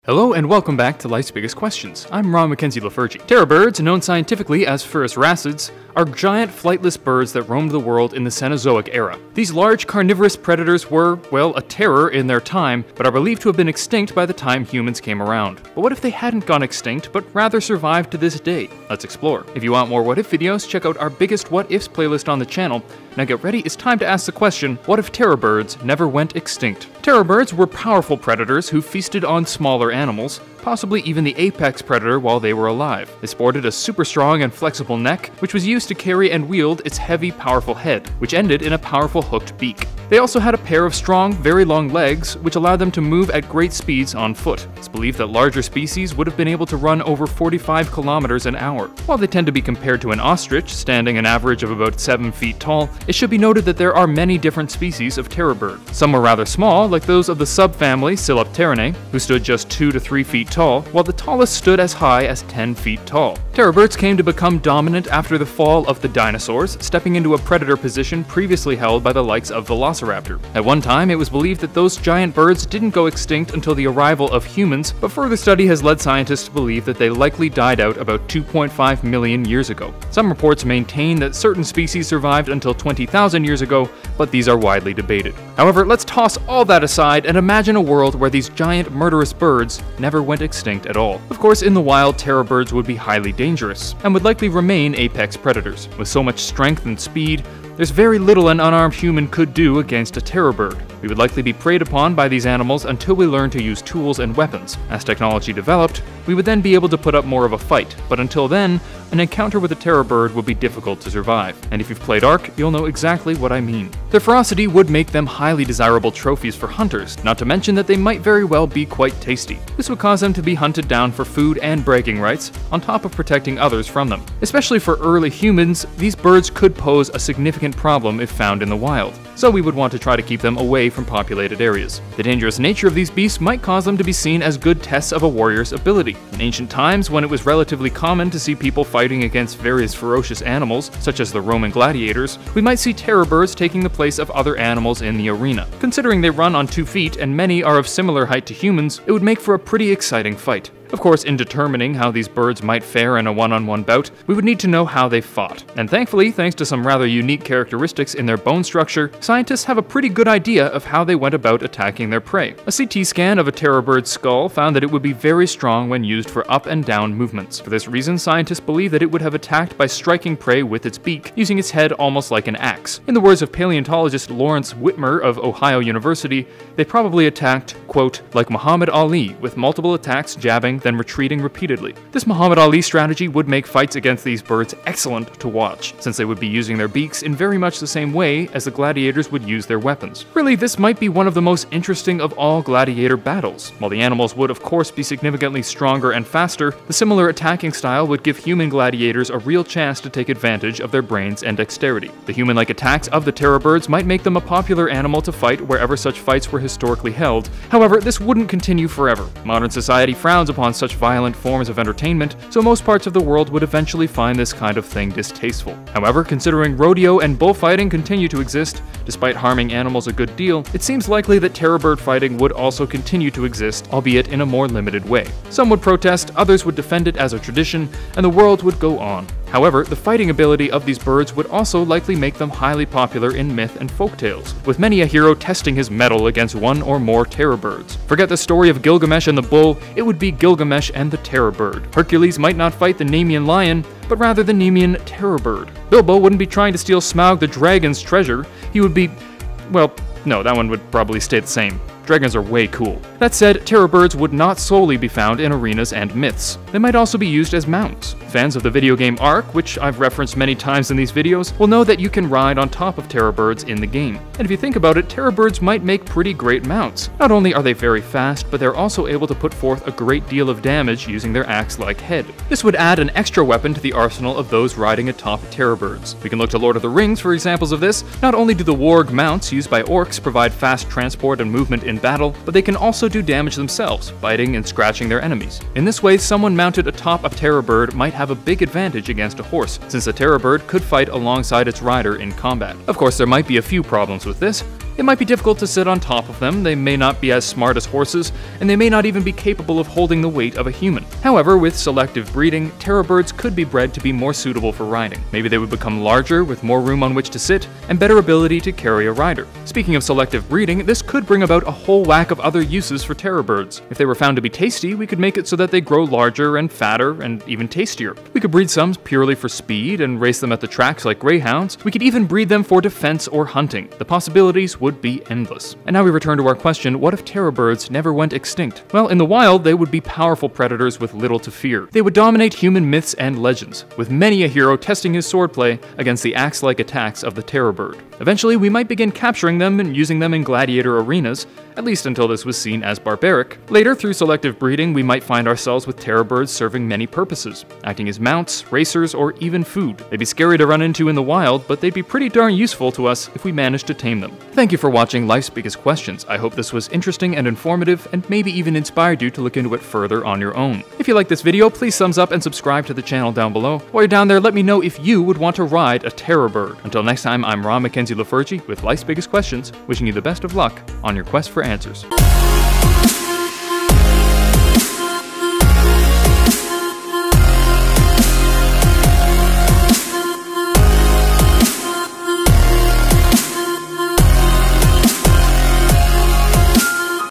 Hello and welcome back to Life's Biggest Questions. I'm Ron Mackenzie Lafergie. Terror birds, known scientifically as Phorusrhacids, are giant flightless birds that roamed the world in the Cenozoic era. These large carnivorous predators were, well, a terror in their time, but are believed to have been extinct by the time humans came around. But what if they hadn't gone extinct, but rather survived to this day? Let's explore. If you want more what if videos, check out our biggest what ifs playlist on the channel. Now get ready, it's time to ask the question, what if terror birds never went extinct? Terror birds were powerful predators who feasted on smaller animals, possibly even the apex predator while they were alive. They sported a super strong and flexible neck, which was used to carry and wield its heavy, powerful head, which ended in a powerful hooked beak. They also had a pair of strong, very long legs, which allowed them to move at great speeds on foot. It's believed that larger species would have been able to run over 45 kilometers an hour. While they tend to be compared to an ostrich, standing an average of about 7 feet tall, it should be noted that there are many different species of terror bird. Some were rather small, like those of the subfamily Coelopterinae, who stood just 2 to 3 feet tall, while the tallest stood as high as 10 feet tall. Terror birds came to become dominant after the fall of the dinosaurs, stepping into a predator position previously held by the likes of Phorusrhacids. At one time, it was believed that those giant birds didn't go extinct until the arrival of humans, but further study has led scientists to believe that they likely died out about 2.5 million years ago. Some reports maintain that certain species survived until 20,000 years ago, but these are widely debated. However, let's toss all that aside and imagine a world where these giant murderous birds never went extinct at all. Of course, in the wild, terror birds would be highly dangerous, and would likely remain apex predators. With so much strength and speed, there's very little an unarmed human could do against a terror bird. We would likely be preyed upon by these animals until we learn to use tools and weapons. As technology developed, we would then be able to put up more of a fight, but until then, an encounter with a terror bird would be difficult to survive. And if you've played Ark, you'll know exactly what I mean. Their ferocity would make them highly desirable trophies for hunters, not to mention that they might very well be quite tasty. This would cause them to be hunted down for food and bragging rights, on top of protecting others from them. Especially for early humans, these birds could pose a significant problem if found in the wild, so we would want to try to keep them away from populated areas. The dangerous nature of these beasts might cause them to be seen as good tests of a warrior's ability. In ancient times, when it was relatively common to see people fighting against various ferocious animals, such as the Roman gladiators, we might see terror birds taking the place of other animals in the arena. Considering they run on 2 feet and many are of similar height to humans, it would make for a pretty exciting fight. Of course, in determining how these birds might fare in a one-on-one bout, we would need to know how they fought. And thankfully, thanks to some rather unique characteristics in their bone structure, scientists have a pretty good idea of how they went about attacking their prey. A CT scan of a terror bird's skull found that it would be very strong when used for up and down movements. For this reason, scientists believe that it would have attacked by striking prey with its beak, using its head almost like an axe. In the words of paleontologist Lawrence Whitmer of Ohio University, they probably attacked, quote, like Muhammad Ali, with multiple attacks jabbing, then retreating repeatedly. This Muhammad Ali strategy would make fights against these birds excellent to watch, since they would be using their beaks in very much the same way as the gladiators would use their weapons. Really, this might be one of the most interesting of all gladiator battles. While the animals would of course be significantly stronger and faster, the similar attacking style would give human gladiators a real chance to take advantage of their brains and dexterity. The human-like attacks of the terror birds might make them a popular animal to fight wherever such fights were historically held. However, this wouldn't continue forever. Modern society frowns upon such violent forms of entertainment, so most parts of the world would eventually find this kind of thing distasteful. However, considering rodeo and bullfighting continue to exist, despite harming animals a good deal, it seems likely that terror bird fighting would also continue to exist, albeit in a more limited way. Some would protest, others would defend it as a tradition, and the world would go on. However, the fighting ability of these birds would also likely make them highly popular in myth and folktales, with many a hero testing his mettle against one or more terror birds. Forget the story of Gilgamesh and the bull, it would be Gilgamesh and the terror bird. Hercules might not fight the Nemean lion, but rather the Nemean terror bird. Bilbo wouldn't be trying to steal Smaug the dragon's treasure, he would be... well, no, that one would probably stay the same. Dragons are way cool. That said, terror birds would not solely be found in arenas and myths. They might also be used as mounts. Fans of the video game Ark, which I've referenced many times in these videos, will know that you can ride on top of terror birds in the game. And if you think about it, terror birds might make pretty great mounts. Not only are they very fast, but they're also able to put forth a great deal of damage using their axe-like head. This would add an extra weapon to the arsenal of those riding atop terror birds. We can look to Lord of the Rings for examples of this. Not only do the warg mounts used by orcs provide fast transport and movement in battle, but they can also do damage themselves, biting and scratching their enemies. In this way, someone mounted atop a terror bird might have a big advantage against a horse, since a terror bird could fight alongside its rider in combat. Of course, there might be a few problems with this. It might be difficult to sit on top of them, they may not be as smart as horses, and they may not even be capable of holding the weight of a human. However, with selective breeding, terror birds could be bred to be more suitable for riding. Maybe they would become larger, with more room on which to sit, and better ability to carry a rider. Speaking of selective breeding, this could bring about a whole whack of other uses for terror birds. If they were found to be tasty, we could make it so that they grow larger and fatter and even tastier. We could breed some purely for speed and race them at the tracks like greyhounds. We could even breed them for defense or hunting. The possibilities would be endless. And now we return to our question, what if terror birds never went extinct? Well, in the wild, they would be powerful predators with little to fear. They would dominate human myths and legends, with many a hero testing his swordplay against the axe-like attacks of the terror bird. Eventually, we might begin capturing them and using them in gladiator arenas, at least until this was seen as barbaric. Later, through selective breeding, we might find ourselves with terror birds serving many purposes, acting as mounts, racers, or even food. They'd be scary to run into in the wild, but they'd be pretty darn useful to us if we managed to tame them. Thank you for watching Life's Biggest Questions. I hope this was interesting and informative, and maybe even inspired you to look into it further on your own. If you like this video, please thumbs up and subscribe to the channel down below. While you're down there, let me know if you would want to ride a terror bird. Until next time, I'm Ron Mackenzie Lafergie with Life's Biggest Questions, wishing you the best of luck on your quest for answers.